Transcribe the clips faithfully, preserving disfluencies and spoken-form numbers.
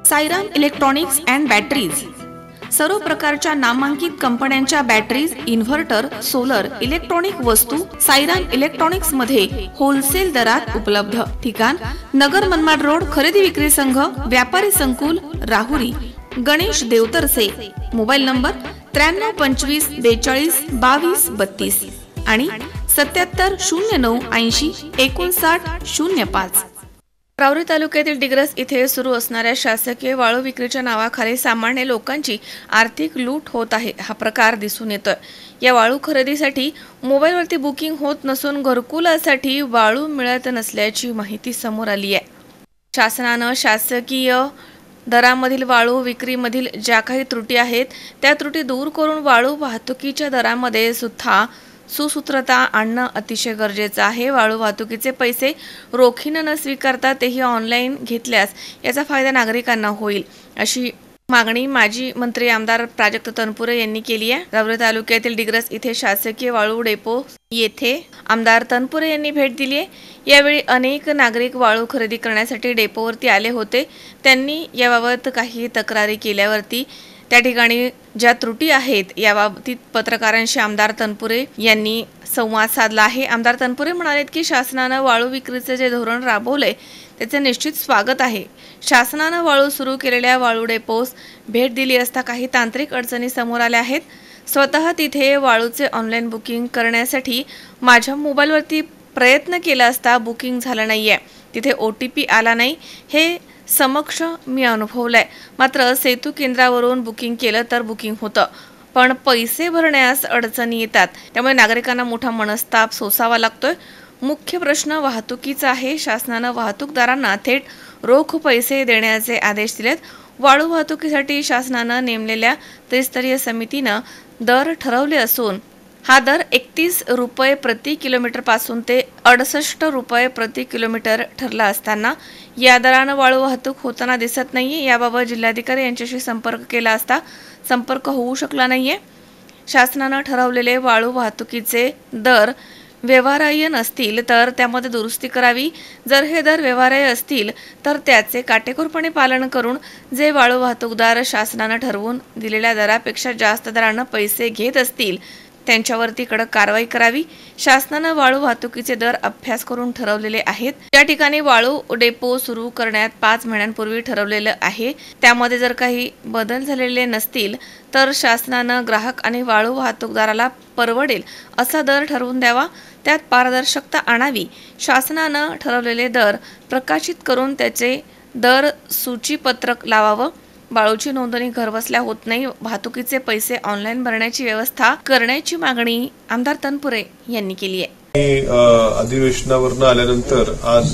Sairam electronics and batteries सर्व प्रकारच्या नामांकित कंपन्यांच्या बॅटरीज, इन्व्हर्टर, सोलर, इलेक्ट्रॉनिक वस्तू साईराम इलेक्ट्रॉनिक्स मध्ये होलसेल दरात उपलब्ध। ठिकाण नगर मनमाड रोड, खरेदी विक्री संघ, व्यापारी संकुल, राहुरी। गणेश देवतरसे। मोबाईल नंबर त्र्याण्णव पंचवीस बेचाळीस बावीस बत्तीस आणि सत्याहत्तर शून्य नऊ ऐंशी एकोणसाठ शून्य पाच। राहुरी तालुक्यातील डिग्रस इथे सुरू असणाऱ्या शासकीय वाळू विक्रीच्या नावाखाली सामान्य लोकांची आर्थिक लूट होत आहे। हा प्रकार दिसून येतोय। या वाळू खरेदीसाठी मोबाईलवरती बुकिंग होत नसून घरकुलासाठी वाळू मिळत नसल्याची माहिती समोर आली आहे। शासनानं शासकीय दरामधील वाळू विक्रीमधील ज्या काही त्रुटी आहेत त्या त्रुटी दूर करून वाळू वाहतुकीच्या दरामध्ये सुद्धा सुसूत्रता आणणं अतिशय गरजेचं आहे। वाळू वाहतुकीचे पैसे रोखीनं न स्वीकारता तेही ऑनलाईन घेतल्यास याचा फायदा नागरिकांना होईल, अशी मागणी माजी मंत्री आमदार प्राजक्त तनपुरे यांनी केली आहे। राहुरी तालुक्यातील डिग्रस इथे शासकीय वाळू डेपो येथे आमदार तनपुरे यांनी भेट दिली आहे। यावेळी अनेक नागरिक वाळू खरेदी करण्यासाठी डेपोवरती आले होते। त्यांनी याबाबत काही तक्रारी केल्यावरती त्या ठिकाणी ज्या त्रुटी आहेत याबाबतीत पत्रकारांशी आमदार तनपुरे यांनी संवाद साधला आहे। आमदार तनपुरे म्हणाले की शासनानं वाळू विक्रीचे जे धोरण राबवले त्याचे निश्चित स्वागत आहे। शासनानं वाळू सुरू केलेल्या वाळू डेपोस भेट दिली असता काही तांत्रिक अडचणी समोर आल्या आहेत। स्वतः तिथे वाळूचे ऑनलाईन बुकिंग करण्यासाठी माझ्या मोबाईलवरती प्रयत्न केला असता बुकिंग झालं नाहीये, तिथे ओ टी पी आला नाही, हे समक्ष मी अनुभवलंय। मात्र सेतू केंद्रावरून बुकिंग केलं तर बुकिंग होतं, पण पैसे भरण्यास अडचणी येतात, त्यामुळे नागरिकांना मोठा मनस्ताप सोसावा लागतोय। मुख्य प्रश्न वाहतुकीचा आहे। शासनानं वाहतूकदारांना थेट रोख पैसे देण्याचे आदेश दिलेत। वाळू वाहतुकीसाठी शासनानं नेमलेल्या त्रिस्तरीय समितीनं दर ठरवले असून हा दर एकतीस रुपये प्रति किलोमीटर पासून ते अडुसष्ट रुपये प्रति किलोमीटर ठरला असताना या दरानं वाळू वाहतूक होताना दिसत नाहीये। याबाबत जिल्हाधिकारी यांच्याशी संपर्क केला असता संपर्क होऊ शकला नाहीये। शासनानं ठरवलेले वाळू वाहतुकीचे दर व्यवहार्य नसतील तर त्यामध्ये दुरुस्ती करावी। जर हे दर व्यवहार्य असतील तर त्याचे काटेकोरपणे पालन करून जे वाळू वाहतूकदार शासनानं ठरवून दिलेल्या दरापेक्षा जास्त दरानं पैसे घेत असतील त्यांच्यावरती कडक कारवाई करावी। शासनानं वाळू वाहतुकीचे दर अभ्यास करून ठरवलेले आहेत। त्या ठिकाणी वाळू डेपो सुरू करण्यात पाच महिन्यांपूर्वी ठरवलेलं आहे, त्यामध्ये जर काही बदल झालेले नसतील तर शासनानं ग्राहक आणि वाळू वाहतूकदाराला परवडेल असा दर ठरवून द्यावा, त्यात पारदर्शकता आणावी। शासनानं ठरवलेले दर प्रकाशित करून त्याचे दर सूचीपत्रक लावावं। वाळूची नोंदणी घरबसल्या होत नाही, वाहतुकीचे पैसे ऑनलाईन भरण्याची व्यवस्था करण्याची मागणी आमदार तनपुरे यांनी केली आहे। अधिवेशनावरून आल्यानंतर आज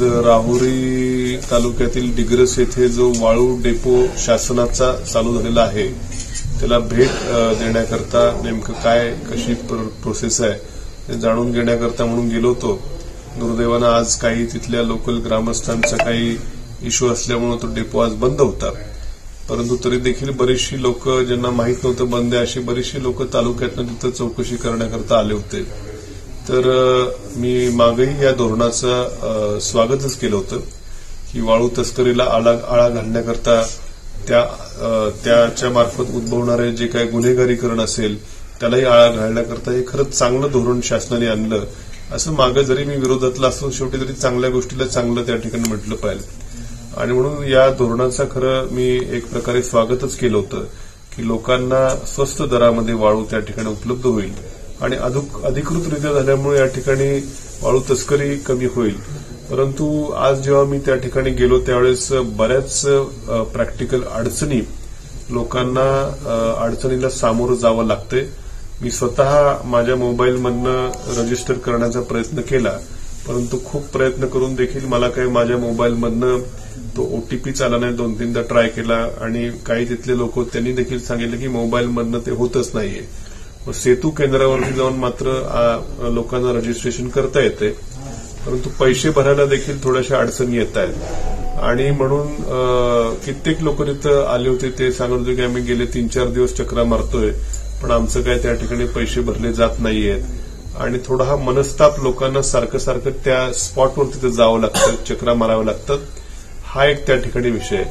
राहुरी तालुक्यातील डिग्रस येथे जो वाळू डेपो शासनाचा चालू झालेला आहे त्याला भेट देण्याकरता नेमकं काय कशी प्रोसेस आहे ते जाणून घेण्याकरता म्हणून गेलो होतो। दुर्दैवानं आज काही तिथल्या लोकल ग्रामस्थांचा काही इश्यू असल्यामुळे तो डेपो आज बंद होता, परंतु तरी देखील बरीचशी लोक ज्यांना माहित नव्हतं बंद आहे अशी बरीचशी लोक तालुक्यातनं तिथं चौकशी करण्याकरता आले होते। तर मी मागेही या धोरणाचं स्वागतच केलं होतं की वाळू तस्करीला आळा आळा घालण्याकरता त्या त्याच्या मार्फत उद्भवणारे जे काही गुन्हेगारीकरण असेल त्यालाही आळा घालण्याकरता हे खरंच चांगलं धोरण शासनाने आणलं असं मागे जरी मी विरोधातला असतो शेवटी तरी चांगल्या गोष्टीला चांगलं त्या ठिकाणी म्हटलं पाहिजे। आणि म्हणून या धोरणाचं खरं मी एक प्रकारे स्वागतच केलं होतं की लोकांना स्वस्त दरामध्ये वाळू त्या ठिकाणी उपलब्ध होईल आणि अधिकृतरित्या झाल्यामुळे या ठिकाणी वाळू तस्करी कमी होईल। परंतु आज जेव्हा मी त्या ठिकाणी गेलो त्यावेळेस बऱ्याच प्रॅक्टिकल अडचणी लोकांना अडचणीला सामोरं जावं लागतंय। मी स्वतः माझ्या मोबाईलमधनं रजिस्टर करण्याचा प्रयत्न केला, परंतु खूप प्रयत्न करून देखील मला काही माझ्या मोबाईलमधनं तो ओटीपीच आला नाही। दोन तीनदा ट्राय केला आणि काही तिथले लोक त्यांनी देखील सांगितलं की मोबाईलमधनं ते होतच नाहीये। सेतू केंद्रावरती जाऊन मात्र लोकांना रजिस्ट्रेशन करता येते, परंतु पैसे भरायला देखील थोड्याशा अडचणी येत आहेत। आणि म्हणून कित्येक लोक तिथं आले होते, ते सांगत होते की आम्ही गेले तीन चार दिवस चक्रा मारतोय पण आमचं काय त्या ठिकाणी पैसे भरले जात नाहीयेत आणि थोडा हा मनस्ताप लोकांना सारखं सारखं त्या स्पॉटवर तिथे जावं लागतं, चक्रा मारावं लागतं, हा एक त्या ठिकाणी विषय।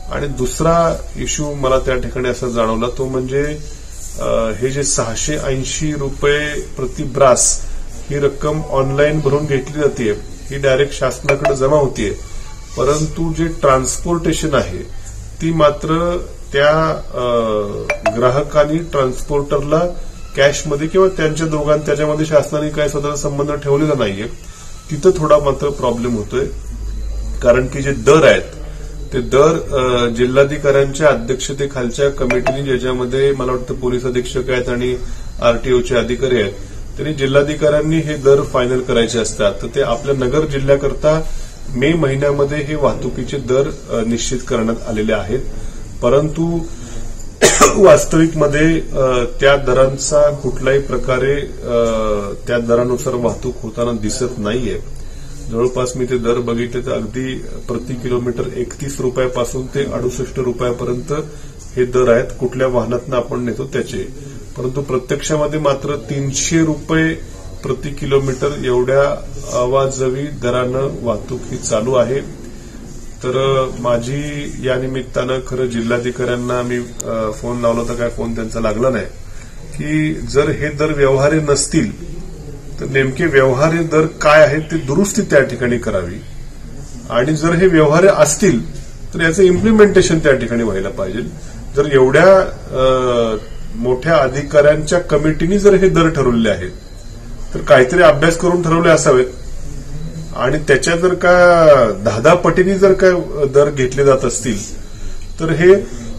आणि दुसरा इश्यू मला त्या ठिकाणी असा जाणवला तो म्हणजे हे जे सहाशे ऐंशी रुपये प्रति ब्रास ही रक्कम ऑनलाईन भरून घेतली जाते, ही डायरेक्ट शासनाकडे जमा होतीये, परंतु जे ट्रान्सपोर्टेशन आहे ती मात्र त्या ग्राहकांनी ट्रान्सपोर्टरला कॅशमध्ये किंवा त्यांच्या दोघांनी त्याच्यामध्ये शासनाने काही स्वतःचा संबंध ठेवलेला नाहीये. तिथं थोडा मात्र प्रॉब्लेम होतोय, कारण की जे दर आहेत ते दर जिल्हाधिकाऱ्यांच्या अध्यक्षतेखालच्या कमिटीने, ज्याच्यामध्ये मला वाटतं पोलीस अधीक्षक आहेत आणि आरटीओचे अधिकारी आहेत, त्यांनी जिल्हाधिकाऱ्यांनी हे दर फायनल करायचे असतात. तर ते आपल्या नगर जिल्ह्याकरता मे महिन्यामध्ये हे वाहतुकीचे दर निश्चित करण्यात आलेले आहेत, परंतु वास्तविकमध्ये त्या दरांचा कुठल्याही प्रकारे त्या दरानुसार वाहतूक होताना दिसत नाहीये. जवळपास मी ते दर बघितले तर अगदी प्रति किलोमीटर एकतीस रुपयापासून ते अडुसष्ट रुपयापर्यंत हे दर आहेत कुठल्या वाहनातनं आपण नेतो त्याचे, परंतु प्रत्यक्षामध्ये मात्र तीनशे रुपये प्रति किलोमीटर एवढ्या अवाजवी दरानं वाहतूक ही चालू आहे. तर माझी या निमित्तानं खरं जिल्हाधिकाऱ्यांना मी फोन लावला तर काय फोन त्यांचा लागला नाही, की जर हे दर व्यवहार्य नसतील तर नेमके व्यवहार्य दर काय आहेत ते दुरुस्ती त्या ठिकाणी करावी, आणि जर हे व्यवहार्य असतील तर याचं इम्प्लिमेंटेशन त्या ठिकाणी व्हायला पाहिजे. जर एवढ्या मोठ्या अधिकाऱ्यांच्या कमिटीने जर हे दर ठरवलेले आहेत तर काहीतरी अभ्यास करून ठरवले असावेत, आणि त्याच्या जर का दहा दहा पटीने जर काय दर घेतले जात असतील तर हे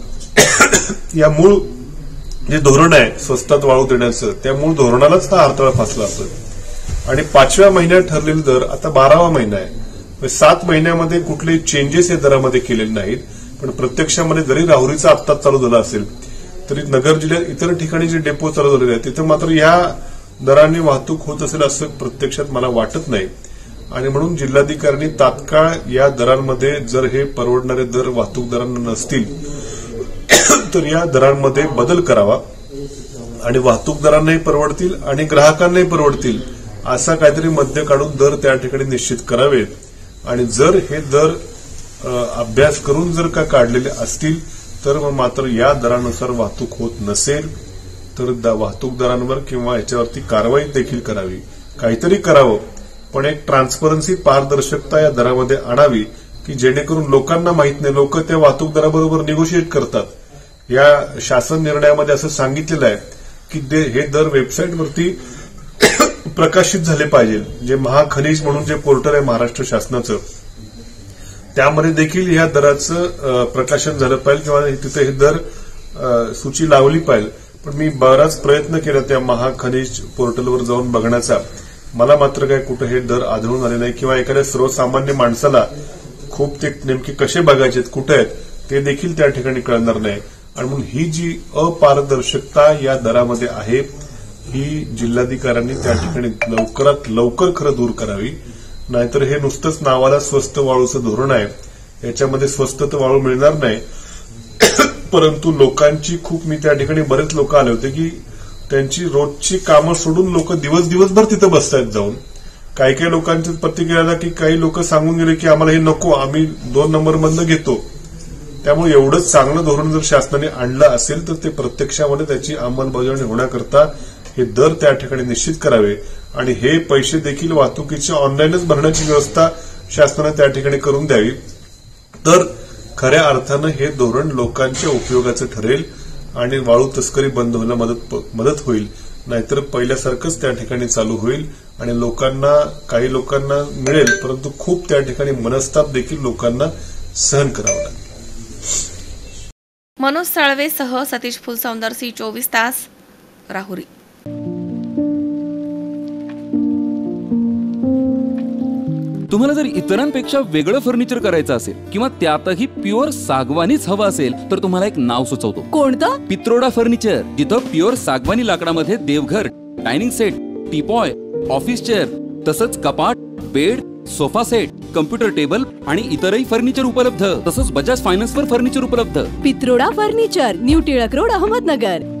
या मूळ जे धोरण आहे स्वस्तात वाळू देण्याचं, त्या मूळ धोरणालाच हा अडथळा फासला असतो. आणि पाचव्या महिन्यात ठरलेले दर आता बारावा महिना आहे, सात महिन्यामध्ये कुठलेही चेंजेस या दरामध्ये केलेले नाहीत, पण प्रत्यक्षामध्ये जरी राहुरीचा हप्ता चालू झाला असेल तरी नगर जिल्ह्यात इतर ठिकाणी जे डेपो चालू झालेले आहेत तिथे मात्र या दराने वाहतूक होत असेल असं प्रत्यक्षात मला वाटत नाही. आणि म्हणून जिल्हाधिकाऱ्यांनी तात्काळ या दरांमध्ये जर हे परवडणारे दर वाहतूकदारांना नसतील तर या दरांमध्ये बदल करावा, आणि वाहतूकदारांनाही परवडतील आणि ग्राहकांनाही परवडतील असा काहीतरी मध्य काढून दर त्या ठिकाणी निश्चित करावेत. आणि जर हे दर अभ्यास करून जर का काढलेले असतील तर मात्र या दरानुसार वाहतूक होत नसेल तर वाहतूकदारांवर किंवा याच्यावरती कारवाई देखील करावी, काहीतरी करावं, पण एक ट्रान्सपरन्सी पारदर्शकता या दरामध्ये आणावी की जेणेकरून लोकांना माहित नाही, लोक त्या वाहतूकदाराबरोबर निगोशिएट करतात. या शासन निर्णयामध्ये असं सांगितलेलं आहे की हे दर वेबसाईटवरती प्रकाशित झाले पाहिजे. जे महाखनिज म्हणून जे पोर्टल आहे महाराष्ट्र शासनाचं त्यामध्ये देखील या दराचं प्रकाशन झालं पाहिजे किंवा तिथे हे दर सूची लावली पाहिजे. पण मी बराच प्रयत्न केला त्या महाखनिज पोर्टलवर जाऊन बघण्याचा, मला मात्र काय कुठे हे दर आढळून आले नाही, किंवा एखाद्या सर्वसामान्य माणसाला खूप ते नेमके कसे बघायचे कुठे आहेत ते देखील त्या ठिकाणी कळणार नाही. आणि म्हणून ही जी अपारदर्शकता या दरामध्ये आहे ही जिल्हाधिकाऱ्यांनी त्या ठिकाणी लवकरात लवकर खरं दूर करावी, नाहीतर हे नुसतंच नावाला स्वस्त वाळूचं धोरण आहे, याच्यामध्ये स्वस्त तर वाळू मिळणार नाही, परंतु लोकांची खूप, मी त्या ठिकाणी बरेच लोक आले होते की त्यांची रोजची कामं सोडून लोक दिवस दिवसभर तिथं बसतायत जाऊन. काही काही लोकांची प्रतिक्रिया की काही लोक सांगून गेले की आम्हाला हे नको, आम्ही दोन नंबर मधनं घेतो. त्यामुळे एवढं चांगलं धोरण जर शासनाने आणलं असेल तर ते प्रत्यक्षामध्ये त्याची अंमलबजावणी होण्याकरता हे दर त्या ठिकाणी निश्चित करावे, आणि हे पैसे देखील वाहतुकीच्या ऑनलाईनच भरण्याची व्यवस्था शासनाने त्या ठिकाणी करून द्यावी. तर खऱ्या अर्थानं हे धोरण लोकांच्या उपयोगाचं ठरेल आणि वाळू तस्करी बंद व्हायला मदत मदत होईल. नाहीतर पहिल्यासारखंच त्या ठिकाणी चालू होईल आणि लोकांना, काही लोकांना मिळेल परंतु खूप त्या ठिकाणी मनस्ताप देखील लोकांना सहन करावा लागेल. मनोज साळवेसह सतीश फुलसौंदर, सी चोवीस तास, राहुरी. तुम्हाला जर इतरांपेक्षा वेगळं फर्निचर करायचं असेल किंवा त्यातही प्युअर सागवानीच हवं असेल तर तुम्हाला एक नाव सुचवतो. कोणतं? पित्रोडा फर्निचर, जिथं प्युअर सागवानी लाकडामध्ये देवघर, dining set, teapoy, office chair, तसंच कपाट, bed, sofa set, computer table आणि इतरही फर्निचर उपलब्ध. तसंच बजाज फायनान्सवर फर्निचर उपलब्ध. Pitroda furniture, new Tilak road, Ahmednagar.